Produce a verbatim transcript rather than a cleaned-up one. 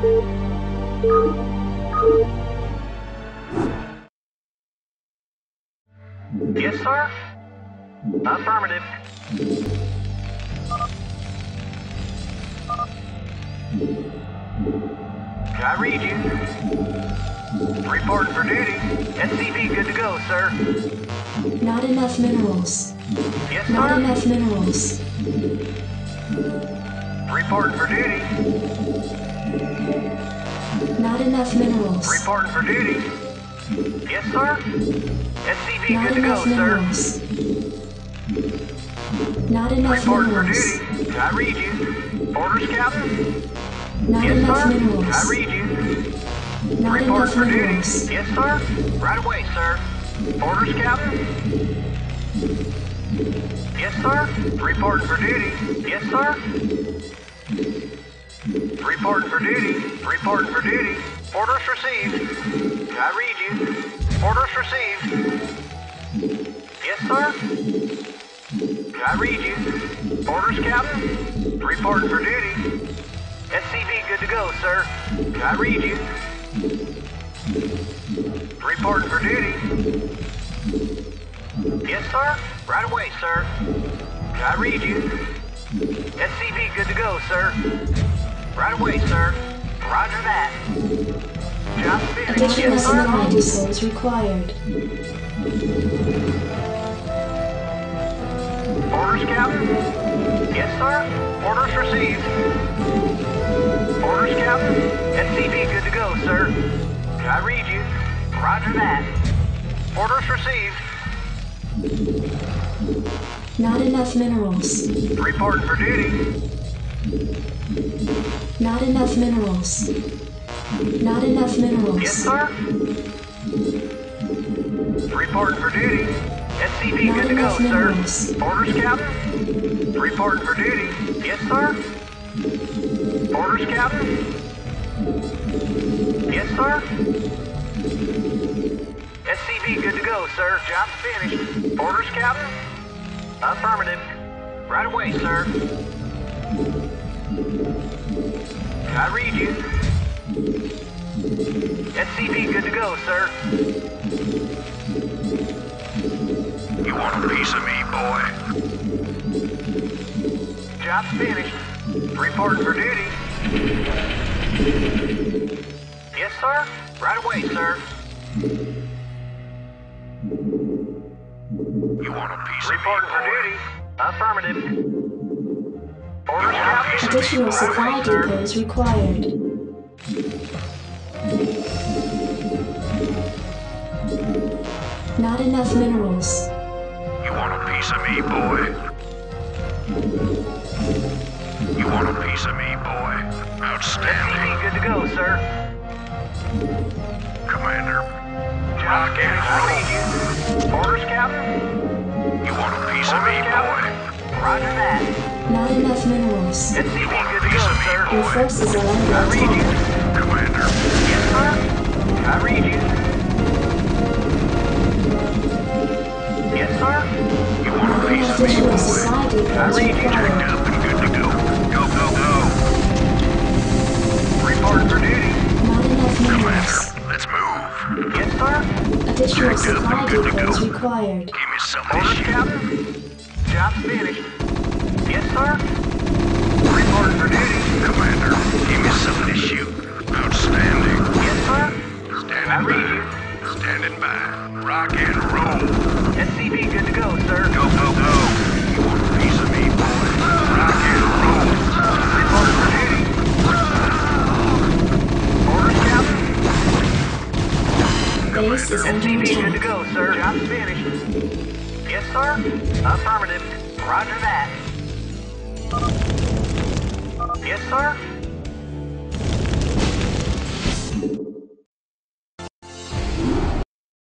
Yes, sir. Affirmative. I read you. Reporting for duty. S C V good to go, sir. Not enough minerals. Yes, sir. Not enough minerals. Reporting for duty. Not enough minerals. Reporting for duty. Yes, sir. S C V Not good to go, enough sir. minerals. Not enough Reporting for minerals. duty. I read you. Orders, Captain. Not Yes, enough sir. I minerals. read you. Not Reporting enough for duty. minerals. Yes, sir. Right away, sir. Orders, Captain. Yes, sir. Reporting for duty. Yes, sir. Reporting for duty. Reporting for duty. Orders received. I read you. Orders received. Yes, sir. I read you. Orders, Captain. Reporting for duty. S C V good to go, sir. I read you. Reporting for duty. Yes, sir. Right away, sir. I read you. S C V good to go, sir. Right away, sir. Roger that. Job finished. Additional Yes, supply sir. depots required. Orders, Captain? Yes, sir. Orders received. Orders, Captain? S C V good to go, sir. I read you. Roger that. Orders received. Not enough minerals. Reporting for duty. Not enough minerals. Not enough minerals. Yes, sir. Reporting for duty. S C V Not good to go, enough sir. minerals. Orders, Captain? Reporting for duty. Yes, sir. Orders, Captain? Yes, sir. S C V good to go, sir. Job finished. Orders, Captain? Affirmative. Right away, sir. I read you. S C V good to go, sir. You want a piece of me, boy? Job's finished. Reporting for duty. Yes, sir. Right away, sir. You want a piece Reporting of for me, boy? duty. Affirmative. Orders, Captain. Additional supply Right away, sir. depots required. Not enough minerals. You want a piece of me, boy? You want a piece of me, boy? S C V Outstanding. good to go, sir. Commander, Job rock and finished. I read you. Orders, Captain. you want a piece of me, Orders, boy? Captain. Roger that. Not enough minerals. S C V You want a good to piece go, of me, sir. Your boy? forces are under I read you. attack. Commander, Yes, sir. I read you. Yes, sir. you want a piece of me, Additional boy? supply I depots read you. Checked required. up and good to go. Go, go, go. Reporting for duty. Not enough Commander, minerals. let's move. Yes, sir. Additional Checked up supply and good to depots go. required. Give me some of this Orders, shit. Captain. Job's finished. Yes, sir. Reporting for duty. Commander, give me some of this shoot. Outstanding. Yes, sir. I Standing read you. by. Standing by. Rock and roll. S C V good to go, sir. Go, go, go. You want a piece of me, boy? Rock and roll. Reporting for duty. Orders, Captain. Base is S under C V good to attack. go, sir. Job's finished. Yes, sir. Affirmative. Roger that. Yes, sir.